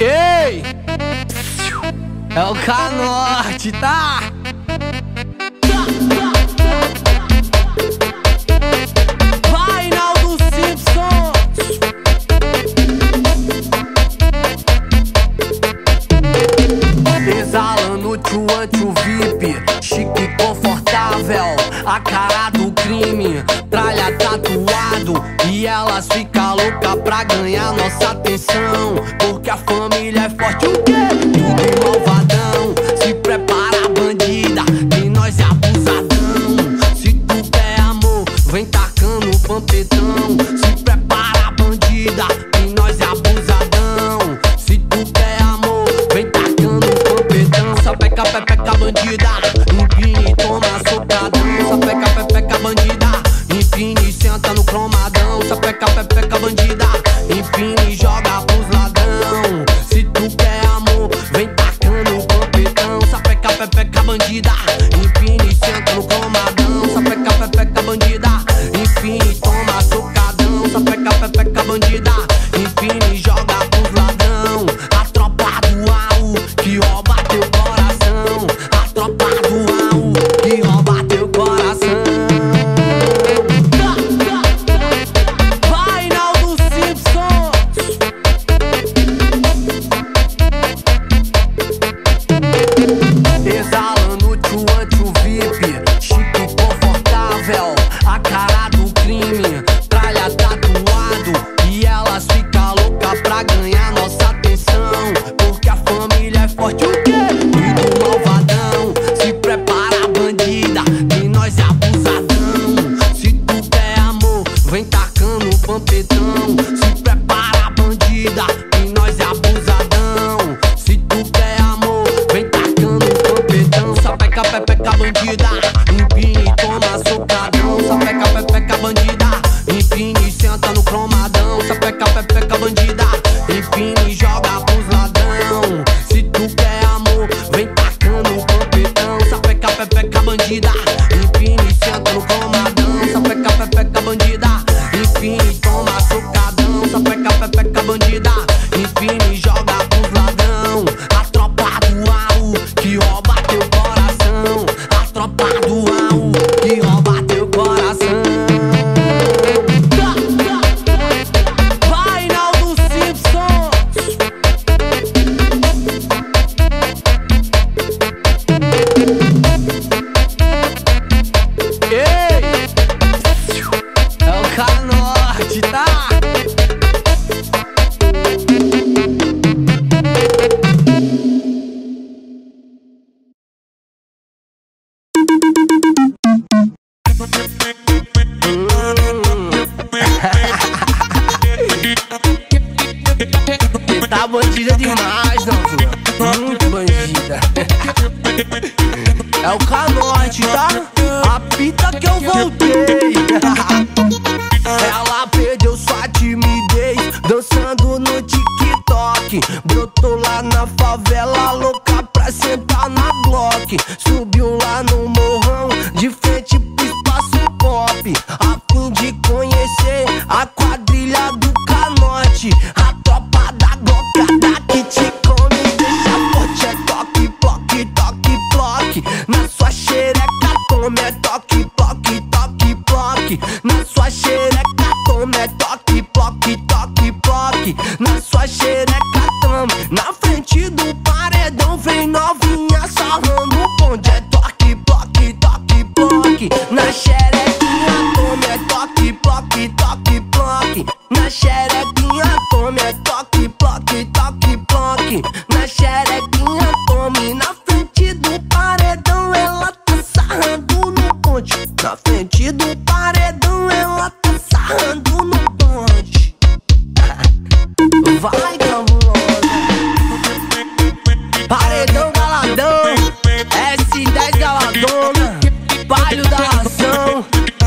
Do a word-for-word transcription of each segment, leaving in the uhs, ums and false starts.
Ei! É o K-Norte, tá? Vai, Naldo Simpson! Exalando tchuan tchu V I P, chique e confortável, a cara do crime, tralha tatuado. E elas ficam loucas pra ganhar nossa atenção, porque a família é forte, o quê? Tudo malvadão. Se prepara, bandida, que nós é abusadão. Se tu quer amor, vem tacando o pampetão. Se prepara, bandida, que nós é abusadão. Se tu quer amor, vem tacando o pampetão. Sapeca, pepeca, bandida, empina e toma socadão. Sapeca, pepeca, bandida, empina e senta no cromadão. Sapeca, pepeca, bandida, empina e joga pros ladrão. Se tu quer amor, vem tacando o pampetão. Sapeca, pepeca, bandida, empina e senta no cromadão. Sapeca, pepeca, bandida, empina e toma socadão. Sapeca, pepeca, bandida, empina e joga pros ladrão. A tropa do au, que rouba teu coração. A tropa do au, que rouba teu coração. Vai, Naldo Simpson! Exalando tchuan tchu V I P, chique e confortável, a cara do crime, tralha tatuado. E elas ficam loucas pra ganhar nossa atenção, porque a família é forte, o quê? Tudo malvadão. Se prepara, bandida, que nós é abusadão. Se tu quer amor, vem tacando o pampetão. Se prepara, bandida, que nós é abusadão. Se tu quer amor, vem tacando o pampetão. Sapeca, pepeca, bandida, empina e toma socadão. Sapeca, pepeca, bandida, empina e senta no cromadão. Sapeca, pepeca, bandida, empina e joga pros ladrão. Se tu quer amor, vem tacando o pampetão. Sapeca, pepeca, bandida, empina e senta no cromadão. Sapeca, pepeca, bandida, empina e toma socadão. Sapeca, pepeca, bandida, empina e joga pros ladrão. A tropa do au, que rouba teu coração. A tropa do au, que rouba teu coração. Vai, Naldo Simpson! Ei! É o K-Norte, tá? Você tá bandida demais, não, filho? Muito bandida. É o K-Norte, tá? A pita que eu voltei. Ela perdeu sua timidez dançando no TikTok. Brotou lá na favela, louca pra sentar na Glock. Subiu lá no morrão, de frente pro espaço pop, a fim de conhecer a quadrilha do K-Norte. A tropa da gocada que te come, deixa forte, é toque, ploque, toque, ploque. Na sua xereca tome, é toque, ploque, toque, ploque. Na sua xereca tome, é toque, ploque, toque, ploque. Na sua xereca tome, na frente do paredão vem novinha sarrando o bonde. É toque, ploque, toque, ploque. Na xerequinha tome, é toque, ploque, toque, ploque. Na xerequinha tome, é toque, ploque, toque, ploque. Na xerequinha tome, na frente do paredão ela tá sarrando no bonde. Na frente do paredão ela tá sarrando no bonde. Vai, cabulosa. Paredão galadão, S dez galadona, palho da ração,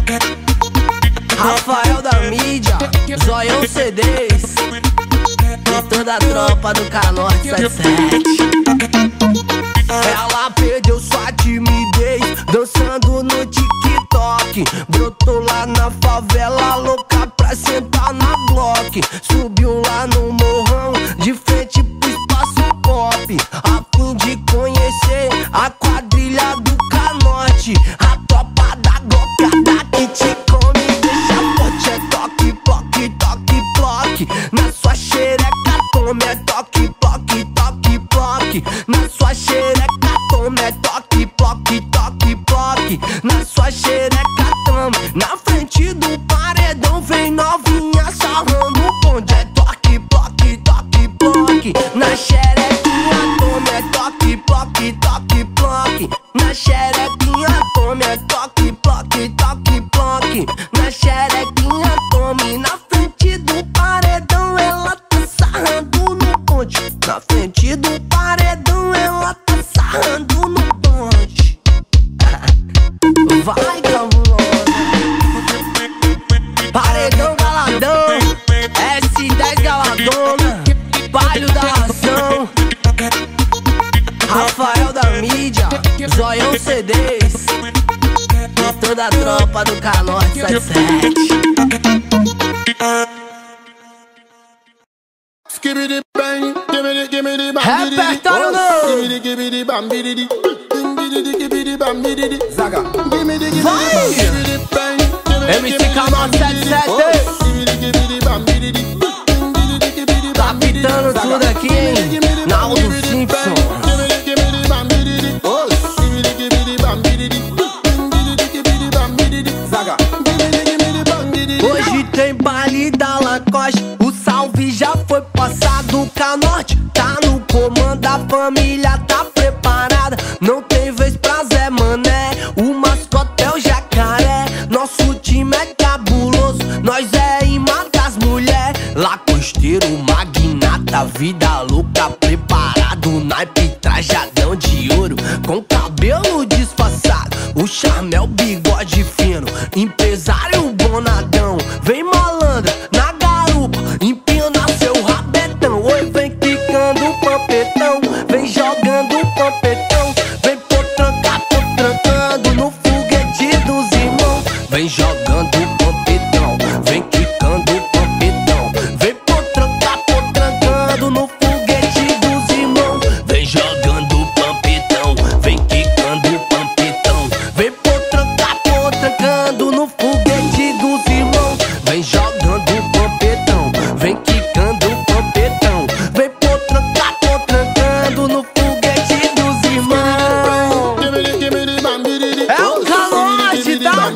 Rafael da mídia, Zoião C Ds e toda a tropa do K-Norte setenta e sete. Ela perdeu sua timidez dançando no TikTok. Brotou lá na favela, louca pra sentar na Glock. Subiu lá no morrão, de frente pro espaço rap, a fim de conhecer a quadrilha do Canote, a tropa da gocada que te come, deixa forte. É toque, ploque, toque, ploque, na sua xereca tome. É toque, ploque, toque, ploque, na sua xereca tome. É toque, ploque, toque, ploque, na sua xereca tome. Na frente do paredão vem novinha sarrando o bonde. É toque, ploque, toque, ploque, na xerequinha tome. É toque, ploque, toque, ploque, na xerequinha tome. É toque, ploque, toque, ploque, na xerequinha tome. Na frente do paredão ela tá sarrando no bonde. Na frente do paredão ela tá sarrando no bonde. Vai, cabulosa. Paredão galadão, S dez galadona, Palio da Ração, Rafael da Mídia, Zoião C Ds e toda a tropa do Canote setenta e sete. Repertório novo. Vai! M C Canote setenta e sete tá pitando tudo aqui, hein? Naldo Simpson. Hoje tem baile da Lacoste, o salve já foi passado. O Canote tá no comando, a família tá preparada. Não tem vez pra Zé Mané, o mascote é o jacaré. Nosso time é cabuloso, nós é imã das mulher. Lacosteiro, magnata, vida louca, preparado. Naipe, trajadão de ouro, com cabelo disfarçado. O charme é o bigode fino, empresário bonadão. Vem malandra, na garupa, empina seu rabetão. Oi, vem quicando o pampetão, vem jogando o pampetão. Vem potrancar, potrancando no foguete dos irmãos. Vem jogando o pampetão, vem quicando o pampetão. Vem potrancar, potrancando no foguete dos irmãos. Vem jogando o pampetão, vem quicando o pampetão. Vem potrancar, potrancando no foguete dos irmãos. Vem jogando o pampetão, vem quicando o pampetão. Vem potrancar, potrancando no foguete dos irmãos. É o Canote, tá?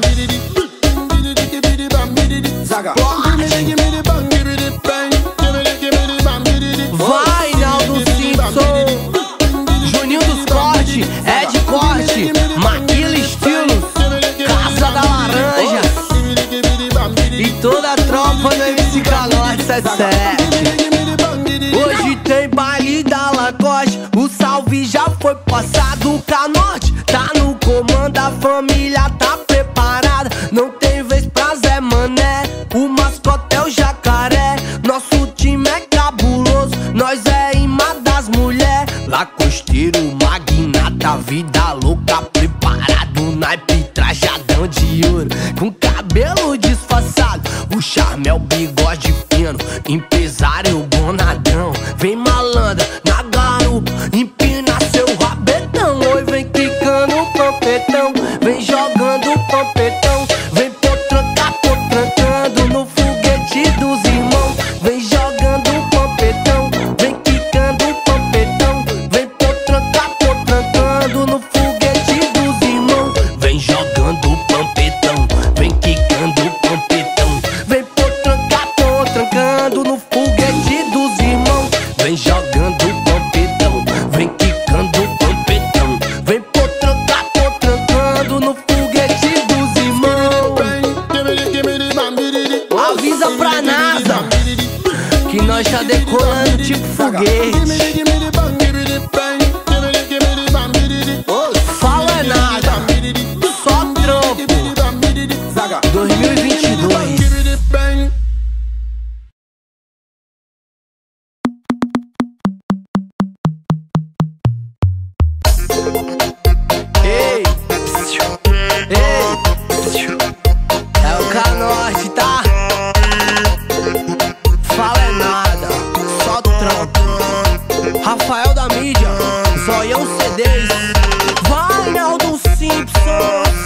Vai, Naldo Simpson, Juninho dos Corte, Ed Corte, Maquila Estilos, Casa da Laranja e toda a tropa do M C Canote setenta e sete. Hoje tem baile da Lacoste, o salve já foi passado. O Canote tá no comando, a família tá preparada. Não tem vez pra Zé Mané, o mascote é o jacaré. Nosso time é cabuloso, nós é imã das mulher. Lacosteiro, magnata, vida louca, preparado. Naipe, trajadão de ouro, com cabelo disfarçado. O charme é o bigode fino, empresário bonadão. Vem malandra, na garupa, empina seu rabetão. Oi, vem quicando o pampetão, vem jogando o pampetão. Vem potrancar, potrancando no foguete dos irmãos. Vem jogando o pampetão, vem quicando o pampetão. Vem potrancar, potrancando no foguete dos irmãos. Vem jogando o pampetão, vem quicando o pampetão. Vem potrancar, potrancando no foguete dos irmãos. Vem jogando o pampetão, vem quicando o pampetão. Vem potrancar, potrancando no foguete dos irmãos. Avisa pra NASA que nós tá decolando tipo foguete. Fala nada, só trampo. dois mil e vinte e dois. Ei, ei, é o Canote, tá? Fala é nada, só trampo. Rafael da mídia, Zoião C Ds. Vai, Naldo Simpsons.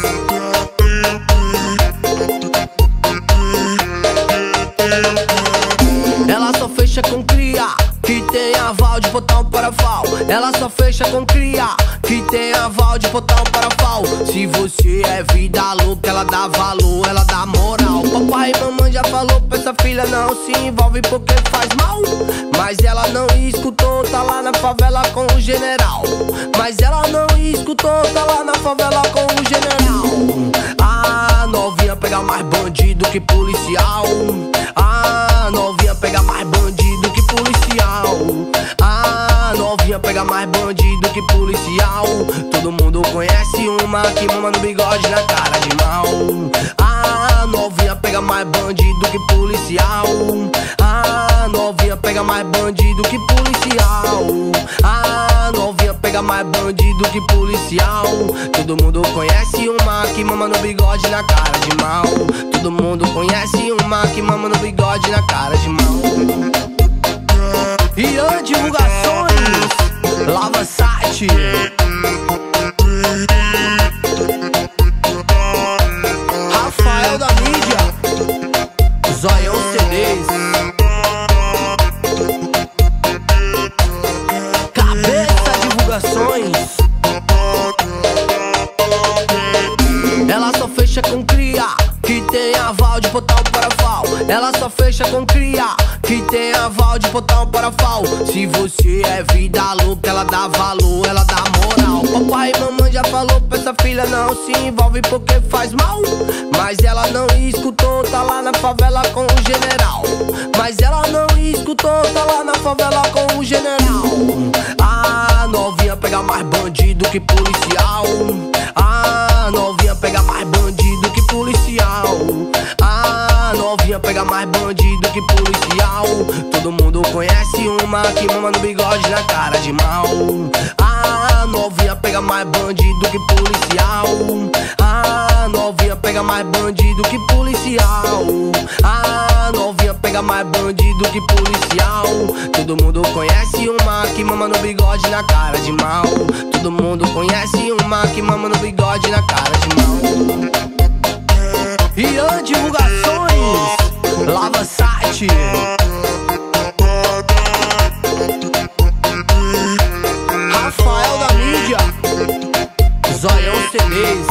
Ela só fecha com cria que tem aval de botar um parafal. Ela só fecha com cria que tem aval de botar um parafal. Se você é vida louca, ela dá valor, ela dá moral. Papai e mamãe já falou pra essa filha não se envolve porque faz mal. Mas ela não escutou, tá lá na favela com o general. Mas ela não escutou, tá lá na favela com o general. A novinha pega mais bandido que policial. A novinha pega mais bandido que policial. A novinha pega mais bandido que policial. Todo mundo conhece uma que mama no bigode na cara de mal. A novinha pega mais bandido que policial. A novinha pega mais bandido que policial. A novinha pega mais bandido que policial. Todo mundo conhece uma que mama no bigode na cara de mal. Todo mundo conhece uma que mama no bigode na cara de mal. Ian Divulgações, Lava Site. Rafael da mídia, Zoião C Ds. Cabeça Divulgações. Ela só fecha com cria que tem aval de botar um parafal. Ela só fecha com cria que tem aval de botar um parafal. Se você é vida louca, ela dá valor, ela dá moral. Papai e mamãe já falou pra essa filha não se envolve porque faz mal. Mas ela não escutou, tá lá na favela com o general. Mas ela não escutou, tá lá na favela com o general. A novinha pega mais bandido que policial. A novinha pega mais bandido que policial. A novinha pega mais bandido que policial. Todo mundo conhece uma que mama no bigode na cara de mal. A novinha pega mais bandido que policial. A novinha pega mais bandido que policial. A novinha pega mais bandido que policial. Todo mundo conhece uma que mama no bigode na cara de mal. Todo mundo conhece uma que mama no bigode na cara de mal. Ian Divulgações, Lava Site. Rafael da mídia, Zoião C Ds.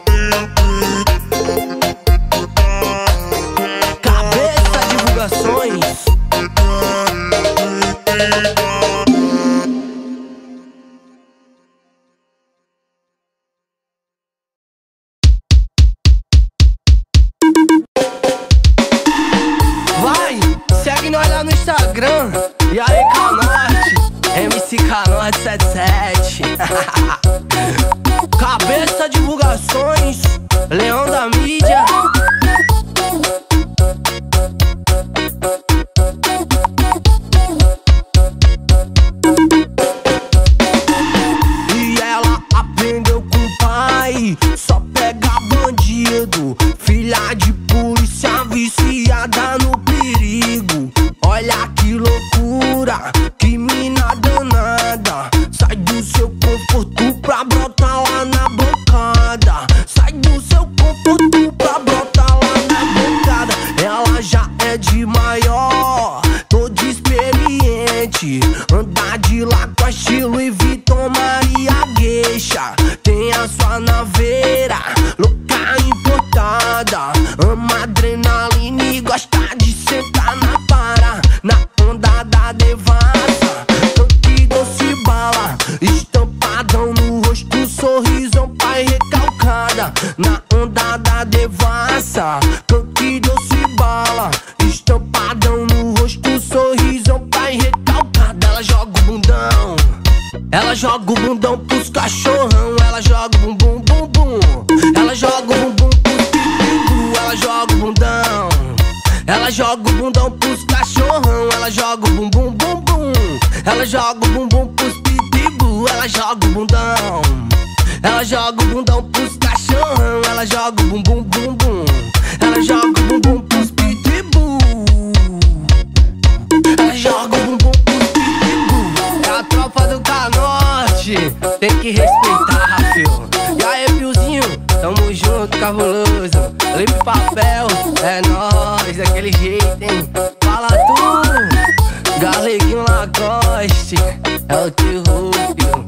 Cabeça Divulgações. Vai, segue nós lá no Instagram. E aí, Canote, M C Canote setenta e sete. Cabeça Divulgações, Leão da mídia. E ela aprendeu com o pai, só pega bandido, filha de polícia viciada no perigo. Olha que loucura, que mina danada. Sai do seu conforto pra brotar lá na bancada. Sai do seu conforto pra brotar lá na bancada. Ela já é de maior, toda experiente. Anda de lá com estilo e Vitor Maria Gueixa. Tem a sua naveira, louca importada. Ama adrenalina e gosta de sentar na para. Na onda da devassa, tanque doce bala, estampadão no rosto, sorrisão pai recalcada. Na onda da devassa, tanque doce bala, estampadão no rosto, sorrisão pai recalcada. Ela joga o bundão, ela joga o bundão pros cachorrão. Ela joga o bumbum, bum, bum. Ela joga o bumbum pros pitbull. Ela joga o bundão, ela joga o bundão pros cachorrão. Ela joga o bumbum, bum, bum. Ela joga o bumbum pros pitbull. Ela joga o bundão, ela joga o bundão pros cachorrão. Ela joga o bumbum, bum, bum. Ela joga o bumbum pros pitbull. Ela joga o bumbum pros pitbull. É a tropa tem que respeitar, filho. E aí, Piozinho, tamo junto, cabuloso. Limpe papel, é nóis, daquele jeito, hein? Fala tu, Galeguinho Lacoste, é o terror, filho.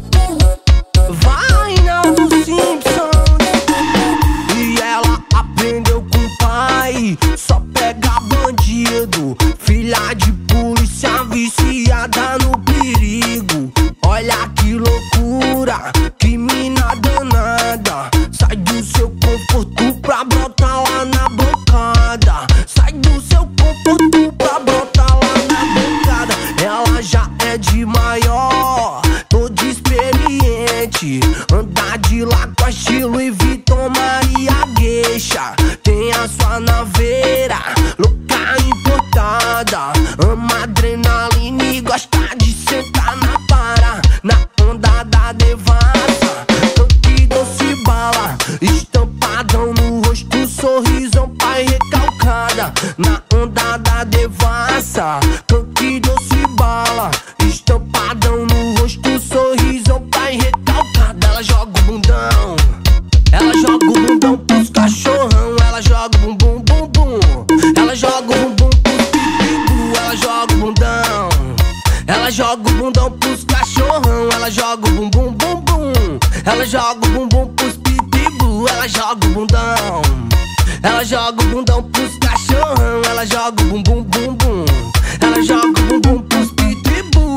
Vai na do Simpsons, e ela aprendeu com o pai. Só pega bandido, filha de polícia viciada no perigo. Olha que loucura, que mina danada. Sai do seu conforto pra brotar lá na bancada. Sai do seu conforto pra brotar lá na bancada. Ela já é de maior, toda experiente. Anda de Lacoste, Louis Vuitton, Maria Gueixa. Tem a sua naveira, louca importada. Ama adrenalina e gosta de sentar na para. Na onda da devassa, toque doce bala. Estampadão no rosto, sorrisão pai recalcada. Na onda da devassa, toque doce bala. Estampadão no rosto, sorrisão pai recalcada. Ela joga o bundão, ela joga o bundão pros cachorrão. Ela joga o bumbum, bum, bum. Ela joga o bumbum pros pitbull. Ela joga o bundão, ela joga o bundão pros cachorrão. Ela joga o bumbum, bum, bum. Ela joga o bumbum pros pitbull. Ela joga o bundão, ela joga o bundão pros cachorrão. Ela joga o bumbum, bum, bum. Ela joga o bumbum pros pitbull.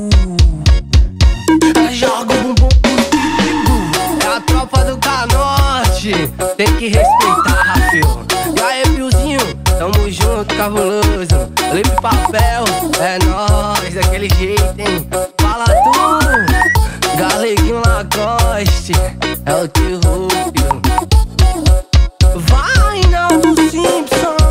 Ela joga o bumbum pros pitbull. É a tropa do Canote, tem que respeitar, filho. E aí, Piozinho, tamo junto, cabuloso. Limpe papel, é nóis, daquele jeito, hein? Fala tu, Galeguinho Lacoste, é o terror, filho. Vai na do Simpsons.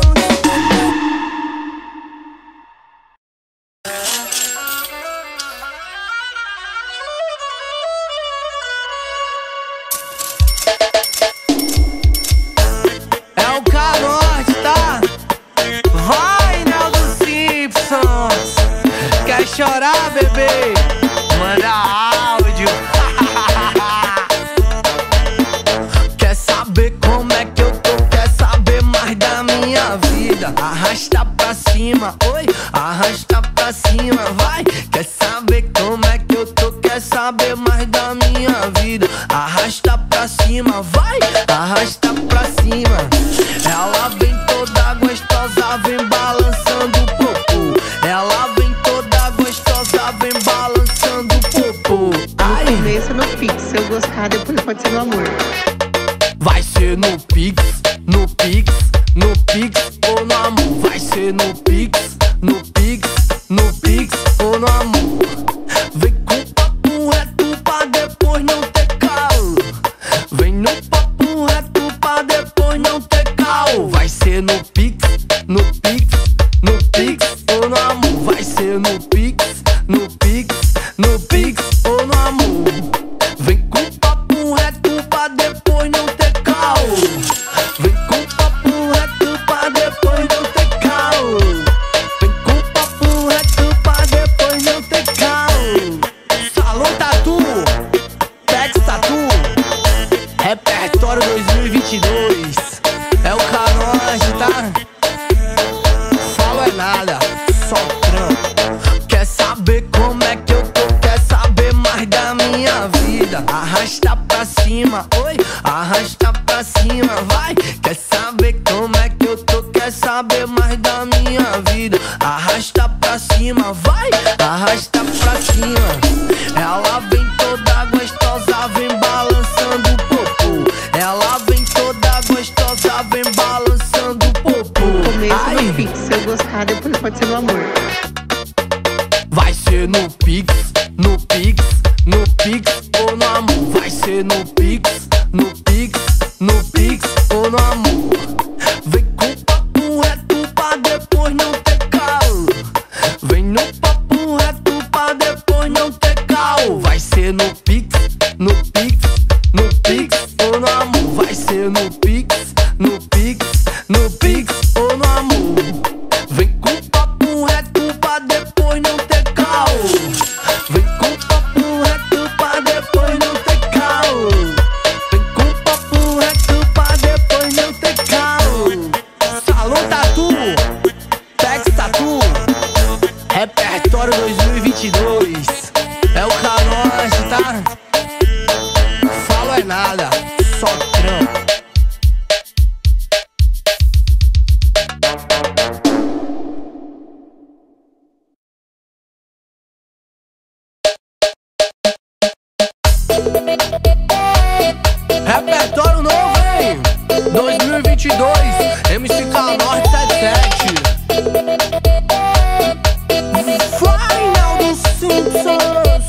É o Canote, tá? Vai na do Simpsons. Quer chorar, bebê? Manda áudio. Quer saber como é que eu tô? Quer saber mais da minha vida? Arrasta pra cima, oi, arrasta pra cima, vai. Quer saber como é que eu tô? Quer saber mais da minha vida? Arrasta pra cima, vai, arrasta pra cima. Ela vem toda gostosa, vem balançando o popô. Ela vem toda gostosa, vem balançando o popô. No começo no Pix, se eu gostar, depois pode ser no amor. Vai ser no Pix, no Pix, no Pix ou no amor. Vai ser no Pix, no Pix, no Pix ou no amor. Vem com papo reto pra depois não ter caô. Vem no papo reto pra depois não ter caô. Vai ser no Pix, no Pix, no Pix ou no amor. Vai ser no Pix, no Pix, no Pix ou no amor. Vem com papo reto pra depois não ter caô. Vem com papo reto pra depois não ter caô. Vem com papo reto pra depois não ter caô. Salão Tatu, Pet Tatu, Repertório dois mil e vinte e dois. É o Canote, tá? Falo é nada, só trampo. Quer saber como é que eu tô? Quer saber mais da minha vida? Arrasta pra cima, oi, arrasta pra cima, vai. Quer saber como é que eu tô? Quer saber mais da minha vida? Arrasta pra cima, vai, arrasta pra cima. Ela vem toda gostosa, vem balançando o popô. Ela vem toda gostosa, vem balançando o popô. No começo Ai. no Pix, se eu gostar, depois pode ser no amor. Vai ser no Pix, no Pix, no Pix ou no amor. Vai ser no Pix, no Pix, no Pix ou no amor. Vem com papo reto pra depois não ter caô. Vem no papo reto pra depois não ter caô. Vai ser no Pix, no Pix, no Pix ou no amor. Vai ser no Pix, no Pix, no Pix ou no amor. Vem com papo reto pra depois não ter caô. Vem com papo reto pra depois Repertório dois mil e vinte e dois. É o Canote, tá? Falo é nada, só trampo. Repertório novo, hein? dois mil e vinte e dois, M C Canote setenta e sete. Final dos Simpsons.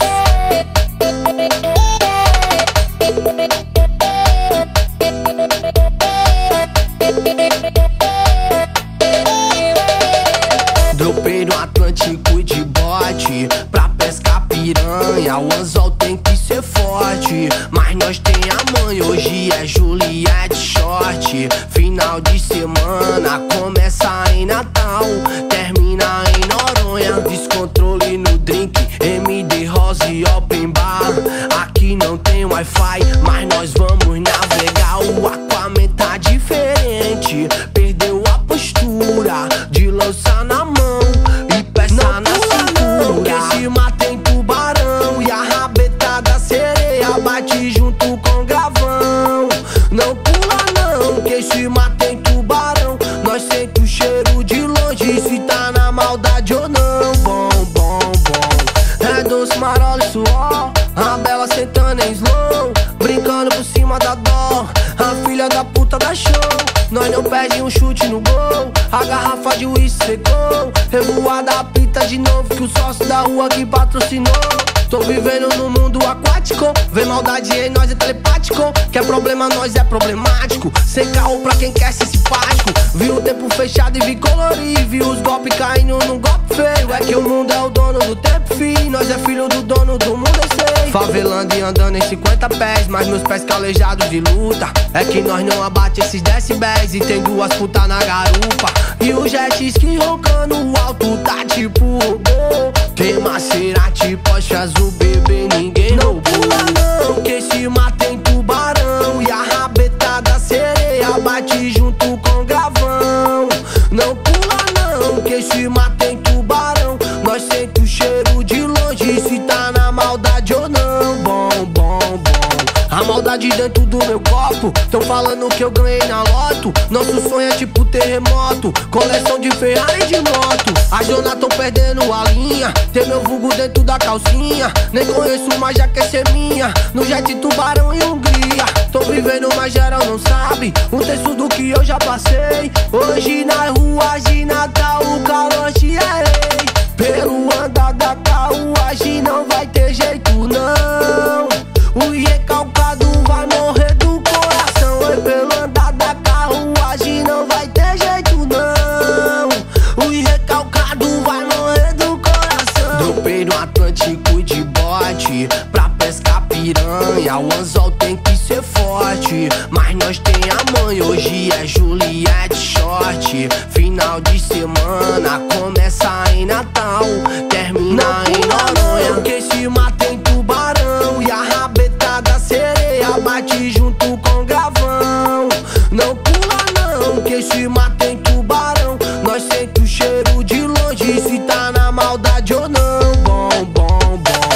Dropei no Atlântico de bote pra pescar piranha. O anzol tem que ser forte, mas nós tem a mãe. Hoje é Juliette Short. Final de semana começa em Natal, termina em Noronha. Descontrole no drink, M D Rose Open Bar. Aqui não tem Wi-Fi, mas nós vamos navegar. O Aquaman tá diferente, perdeu a postura de lançar na mão e peça não na cintura. Que se mata em tubarão e a rabeta da sereia bate junto com gravão. Não pula não, que se mata em tubarão. Nós sente o cheiro de longe, se tá na maldade ou não. Bom, bom, bom. É doce, marola e suor, a bela sentando em slow, brincando por cima da dó, a filha da puta da show. Nós não perde um chute no gol, a garrafa de uísque secou, revoada apita de novo, que o sócio da rua que patrocinou. Tô vivendo no mundo aquático, vem maldade em nós é telepático. Quer problema, nós é problemático, sem carro pra quem quer ser simpático. Vi o tempo fechado e vi colorir, vi os golpes caindo num golpe feio. É que o mundo é o dono do tempo, fi, nós é filho do dono do mundo, eu sei. Favelando e andando em cinquenta pés, mas meus pés calejados de luta. É que nós não abate esses decibéis e tem duas putas na garupa. E o jet ski roncando alto tá tipo robô. Tem Maserati, Porsche azul, bebê, ninguém não pula não, que se mata em tubarão e a rabeta da sereia bate junto com gravão. Não pula não, que se mata em tubarão. Nós sente o cheiro de longe, se tá na maldade ou não. Bom, bom, bom. A maldade dentro do meu copo, tão falando que eu ganhei na loto. Nosso sonho é tipo terremoto, coleção de Ferrari e de moto. As donas tão perdendo a linha, tem meu vulgo dentro da calcinha. Nem conheço, mas já quer ser minha, no jet tubarão e Hungria. Tô vivendo, mas geral não sabe um terço do que eu já passei. Hoje nas ruas de Natal o Canote é rei. Pelo andar da carruagem não vai ter jeito não, o recalcado vai morrer do coração. Oi, pelo andar da carruagem não vai ter jeito não, o recalcado vai morrer do coração. Dropei no Atlântico de bote pra pescar piranha. O anzol tem que ser forte, mas nós tem a mãe. Hoje é Juliette Short. Final de semana começa em Natal, termina em Noronha. Que se mata em tubarão e a rabeta da sereia bate junto com gravão. Não pula não, que se mata em tubarão. Nós sente o cheiro de longe, se tá na maldade ou não. Bom, bom,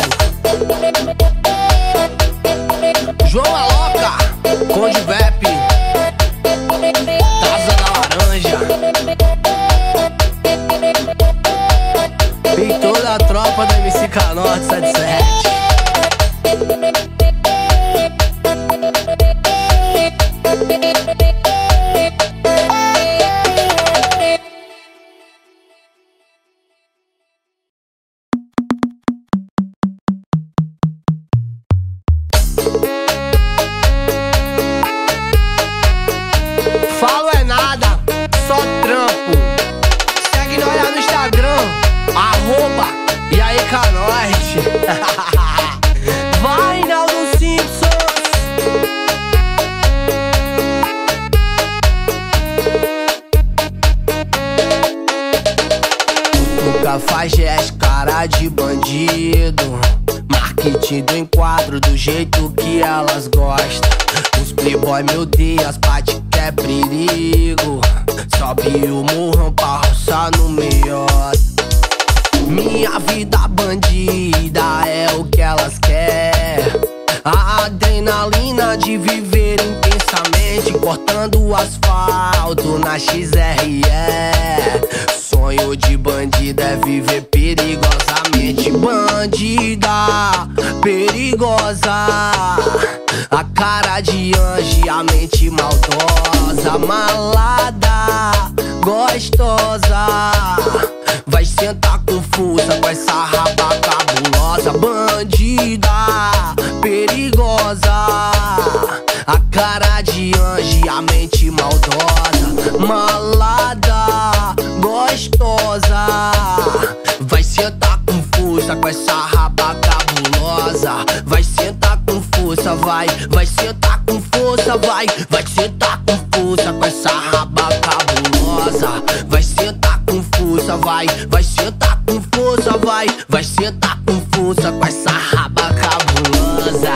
bom. João Aloca, Conde Vep, Taza na Laranja e toda a tropa da M C Canote setenta e sete. Falo é nada, só trampo. Segue nós lá no Instagram, arroba e aí Canote. Vai não dos Simpsons. Nunca faz gesto, cara de bandido. Marketing do enquadro do jeito que elas gostam. Os playboy me odeiam, as pati que é perigo. Sobe o morrão pra roçar no meiota. Minha vida bandida é o que elas querem. A adrenalina de viver intensamente, cortando o asfalto na X R E. Sonho de bandida é viver perigosamente. Bandida perigosa, a cara de anjo e a mente maldosa. Malada, gostosa, vai sentar confusa com essa raba cabulosa. Bandida perigosa, a cara de anjo e a mente maldosa. Malada, gostosa, vai sentar com força com essa raba cabulosa. Vai sentar com força, vai, vai sentar com força, vai, vai sentar com força com essa raba cabulosa. Vai sentar com força, vai, vai sentar com força, vai, vai sentar com força com essa raba cabulosa.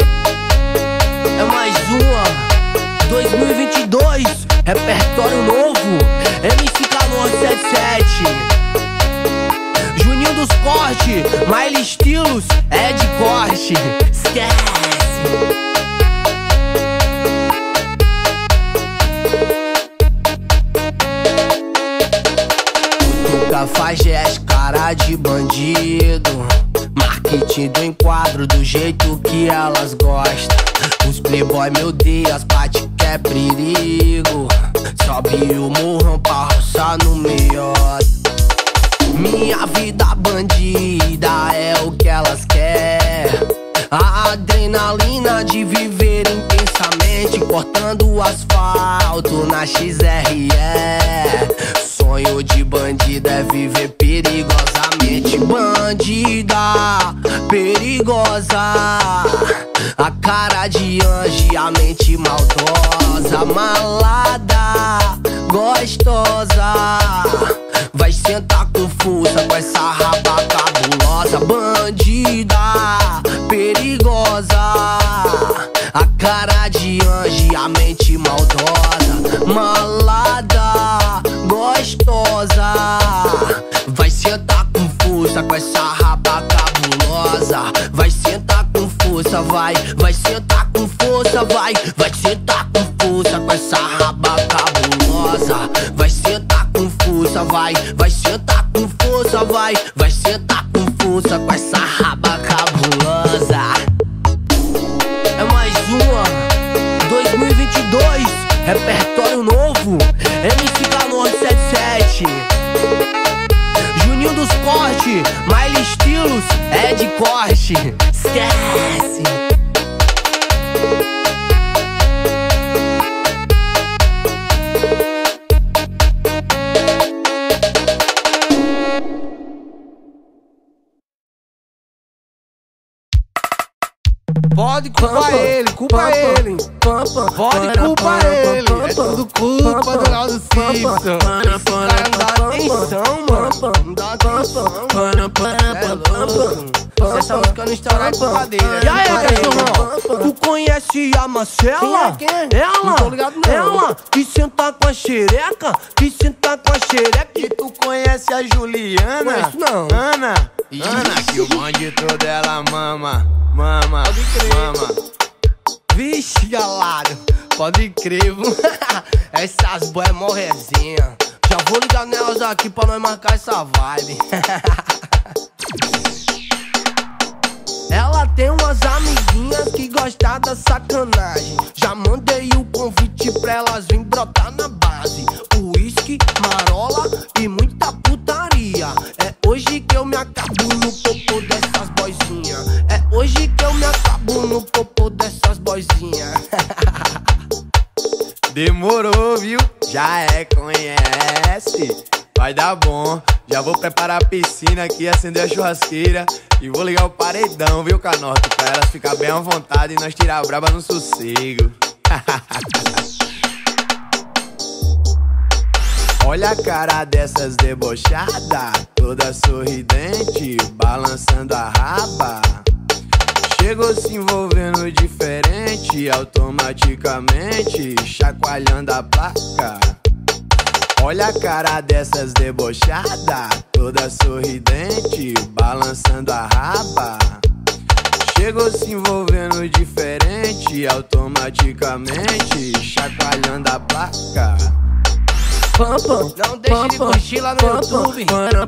É mais uma, dois mil e vinte e dois, repertório novo, M C Calor setenta e sete, Juninho dos Cortes, Miley Estilos, é de corte, esquece. Cafajeste, cara de bandido, marketing do enquadro do jeito que elas gostam. Os playboy me odeiam, as bate que é perigo. Sobe o morrão pra roçar no meiota. Minha vida bandida é o que elas querem. A adrenalina de viver intensamente, cortando o asfalto na X R E. Sonho de bandida é viver perigosamente. Bandida perigosa, a cara de anjo e a mente maldosa. Malada, gostosa, vai sentar com força com essa raba cabulosa. Bandida perigosa, a cara de anjo e a mente maldosa. Malada, gostosa, vai sentar com força com essa raba cabulosa. Vai sentar com força, vai, vai sentar com força, vai, vai sentar com força com essa raba cabulosa. Vai sentar com força, vai, vai sentar com força, vai, vai sentar com força com essa raba cabulosa. É mais uma, dois mil e vinte e dois, repertório novo, M C Calor setenta e sete, Juninho dos Cortes, Miley Estilos, é de corte, esquece. Pode culpar ele, culpa ele. Pode culpar ele. É tudo culpa do Léo do Simpson. Esse cara não dá atenção, mano. Não dá atenção. É louco. Se essa música não estourar, é culpa dele. E aí, cachorrão? Tu conhece a Marcela? Quem é? Ela? Não tô ligado não. Ela que senta com a xereca, que senta com a xereca. E tu conhece a Juliana? Conheço não. Ana? Ana, que o bonde todo ela mama. Mama, mama. Vixe, galado, pode crer, viu? Essas boas é morrezinha. Já vou ligar nelas aqui pra nós marcar essa vibe. Ela tem umas amiguinhas que gostam da sacanagem. Já mandei o convite pra elas vir brotar na base. Uísque, marola e muita putaria. É hoje que eu me acabo no popô dessas boizinhas. É hoje que eu me acabo no popô dessas boizinhas. Demorou, viu? Já é, conhece. Vai dar bom. Já vou preparar a piscina aqui, acender a churrasqueira e vou ligar o paredão, viu, Canorte? Pra elas ficar bem à vontade e nós tirar a braba no sossego. Olha a cara dessas debochadas, toda sorridente, balançando a raba. Chegou se envolvendo diferente, automaticamente chacoalhando a placa. Olha a cara dessas debochadas, toda sorridente, balançando a raba. Chegou se envolvendo diferente, automaticamente, chacoalhando a placa. Não deixe de curtir lá no YouTube.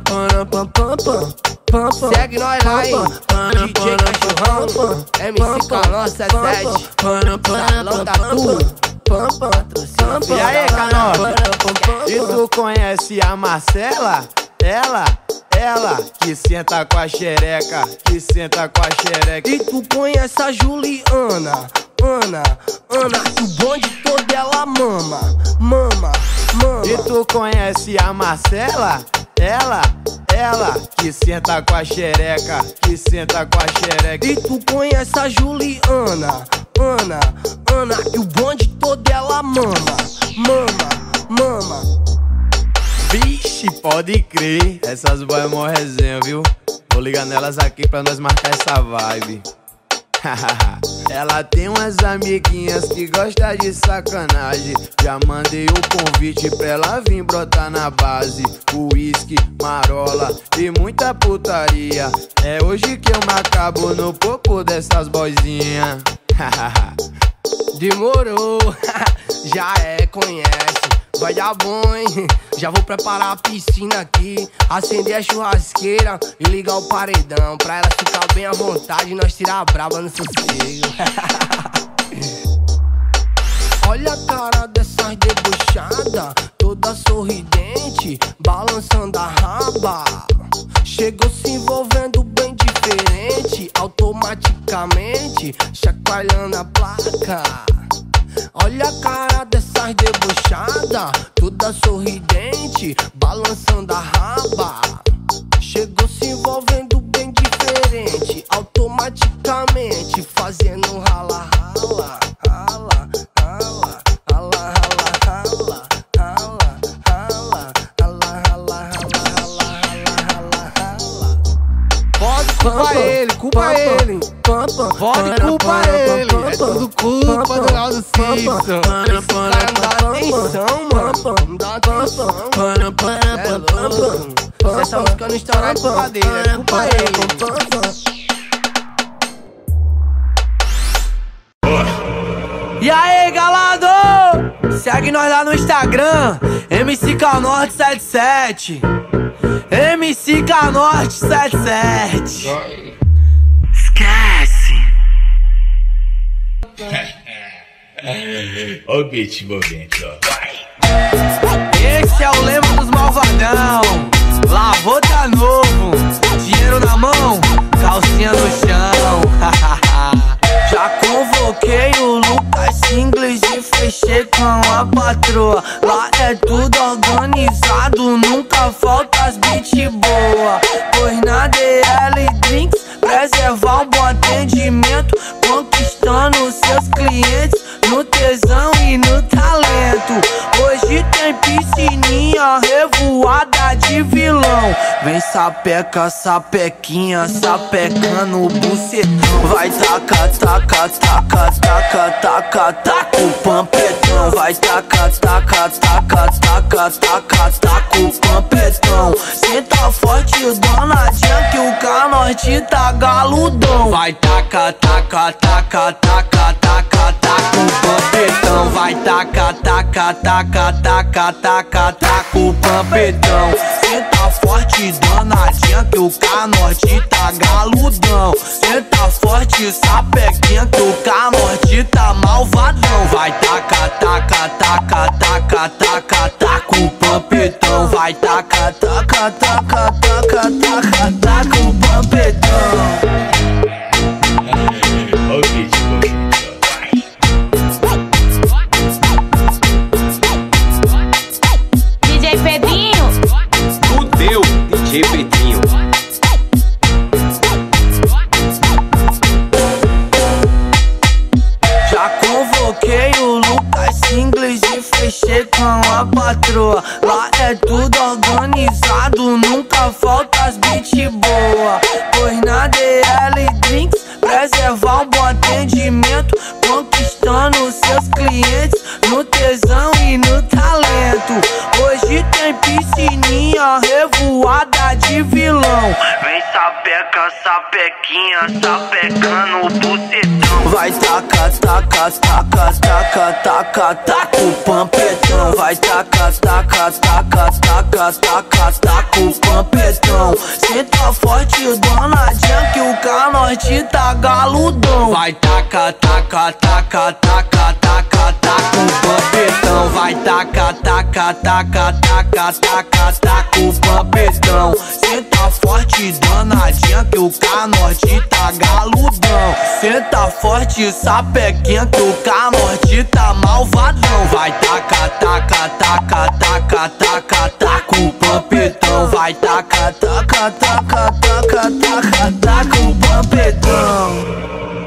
Segue nós lá, hein? D J Cachorrão, M C Canor setenta e sete, Salão Tatu. E aí, Canor? E tu conhece a Marcela? Ela, ela que senta com a xereca, que senta com a xereca. E tu conhece a Juliana? Ana, Ana, que o bonde todo ela mama, mama, mama. E tu conhece a Marcela? Ela, ela que senta com a xereca, que senta com a xereca. E tu conhece a Juliana? Ana, Ana, que o bonde todo ela mama, mama, mama. Vixe, pode crer, essas boas é mó resenha, viu? Vou ligar nelas aqui pra nós marcar essa vibe. Ela tem umas amiguinhas que gostam de sacanagem. Já mandei o convite pra ela vir brotar na base. Uísque, marola e muita putaria. É hoje que eu me acabo no popo dessas boizinhas. Demorou, já é, conhece. Vai dar bom, hein? Já vou preparar a piscina aqui, acender a churrasqueira e ligar o paredão pra ela ficar bem à vontade e nós tirar a braba no sossego. Olha a cara dessas debochadas, toda sorridente, balançando a raba. Chegou se envolvendo bem diferente, automaticamente, chacoalhando a placa. Olha a cara dessas debochadas, toda sorridente, balançando a raba. Chegou se envolvendo bem diferente, automaticamente, fazendo rala, rala, rala, rala, rala, rala, rala, rala, rala, rala, rala, rala. Pode culpar ele, culpa ele. Pode culpar ele, é tudo culpa do Léo do Simpson. Esse cara não dá atenção, mano. Não dá atenção. É louco. Se essa música não estourar é culpa dele, é culpa ele. E aí, galado? Segue nós lá no Instagram, M C Canor setenta e sete. M C Canor setenta e sete. Esquece. Ó o beat envolvente, ó. Esse é o lema dos malvadão. Lavou, tá novo. Dinheiro na mão, calcinha no chão. Já convoquei o Lucas Singles e fechei com a patroa. Lá é tudo organizado, nunca falta as beat boa. Pois na D L Drinks, preservar um bom atendimento, conquistando seus clientes no tesão e no talento. Hoje tem piscininha revoada de vilão. Vem sapeca, sapequinha, sapecando o bucetão. Vai taca, taca, taca, taca, taca, taca o pampetão. Vai taca, taca, taca, taca, taca, taca o pampetão. Senta forte, donadinha, que o Canorte tá galudão. Vai taca, taca, taca, taca, taca, taca o pampetão. Vai taca, taca, taca, taca, taca, taca o pampetão. Senta forte, danadinha, que o Canorte tá galudão. Senta forte, sapequinha, que o Canorte tá malvadão. Vai taca, taca, taca, taca, taca, taca o pampetão. Vai taca, taca, taca, taca, taca, taca o pampetão. Ó o beat envolvente, ó. D J Pedrinho. Fudeu, D J Pedrinho. Já convoquei o Lucas Singles e fechei com a patroa. Lá é tudo organizado, nunca falta as beat boa. Pois na Vem sapeca, sapequinha, sapecando o bucetão. Vai taca, taca, taca, taca, taca, taca o pampetão. Vai taca, taca, taca, taca, taca, taca o pampetão. Senta forte, donadinha, que o Canorte tá galudão. Vai taca, taca, taca, taca, taca, taca o pampetão. Vai taca, taca, taca, taca, taca, taca o pampetão. Senta forte, danadinha, que o Canorte tá galudão. Senta forte, sapequinha, que o Canorte tá malvadão. Vai taca, taca, taca, taca, taca, taca o pampetão. Vai taca, taca, taca, taca, taca, taca o pampetão.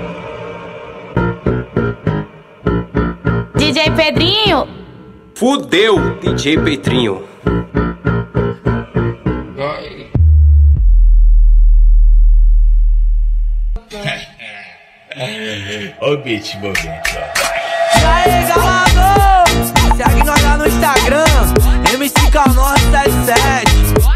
D J Pedrinho. Fudeu, D J Pedrinho. Ó o beat movimento, ó. E aí, galador, segue nós lá no Instagram, M C Canorte setenta e sete.